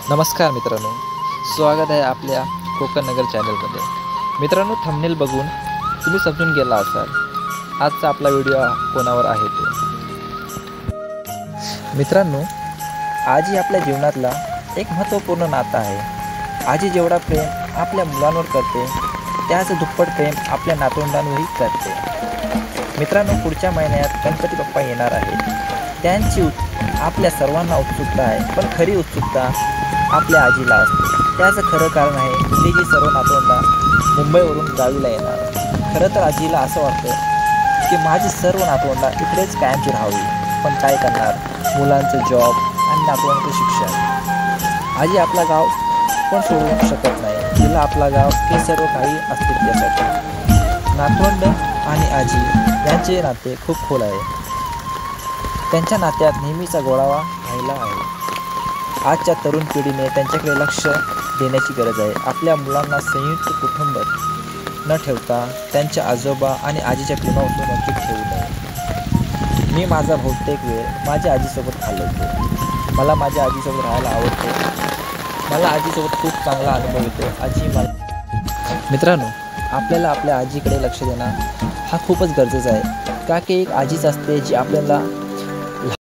नमस्कार मित्रांनो, स्वागत आहे आपल्या कोकण नगर चॅनलमध्ये। मित्रांनो, थंबनेल बघून तुम्ही समजून गेला असाल आजचा आपला व्हिडिओ कोणावर आहे ते। मित्रांनो, आजी आपल्या जीवनातला एक महत्त्वपूर्ण नातं आहे। आजी जेवढा प्रेम आपल्या मुलांवर करते त्याच दुप्पट प्रेम आपल्या नातवंडांवरही करते। मित्रांनो, पुढच्या महिन्यात गणपती बाप्पा येणार आहेत। त्यांची आपल्या सर्वांना उत्सुकता आहे, पण खरी उत्सुकता आपल्या आजीला असते। त्याचं खरं कारण आहे ती जी सर्व नातवंडा मुंबईवरून गावीला येणार। खरं तर आजीला असं वाटतं की माझी सर्व नातवंडा इकडेच कायमची राहावी, पण काय करणार, मुलांचं जॉब आणि नातवंडांचं शिक्षण। आजी आपला गाव पण सोडू शकत नाही, तिला आपला गाव हे सर्व काही असते त्यासाठी। नातवंड आणि आजी यांचे नाते खूप खोल आहे। त्यांच्या नात्यात नेहमीचा गोडावा राहिला आहे। आजच्या तरुण पिढीने त्यांच्याकडे लक्ष देण्याची गरज आहे। आपल्या मुलांना संयुक्त कुटुंब न ठेवता त्यांच्या आजोबा आणि आजीच्या प्रेमापासून वंचित ठेवू नये। मी माझा बहुतेक वेळ माझ्या आजीसोबत घालवतो। मला माझ्या आजीसोबत राहायला आवडते। मला आजीसोबत खूप चांगला अनुभव येतो। आजी मला मित्रांनो, आपल्याला आपल्या आजीकडे लक्ष देणं हा खूपच गरजेचा आहे, का की एक आजीच असते जी आपल्याला